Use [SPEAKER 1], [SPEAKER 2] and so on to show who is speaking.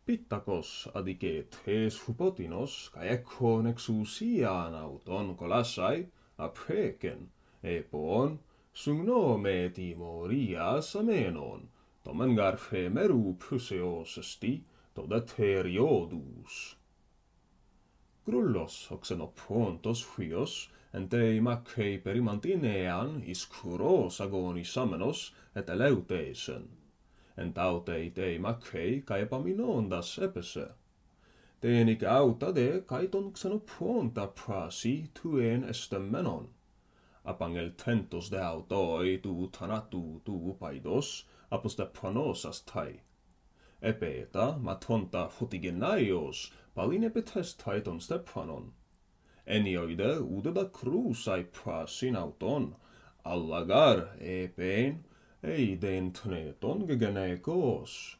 [SPEAKER 1] Psittacus adicetes hypotinos caecon exousian auton colassae aprecen, epon sugnome timorias amenon, tomengar femeru physeos esti todateriodus. Grullos Xenophontos huios ente macei perimantinean iscuros agonis amenos et eleutesen. Entaute te macei caepaminondas epese. Tenic auta de caeton Xenophonta prasi tuen estemenon. Apangel tentos de autoi tu thanatu tu paidos aposte pranosas tai. Epeta matonta fotigenaios paline petestai ton stepranon. Enioide udeda crusai prasin auton, allagar epein eiden tneton gegenekos.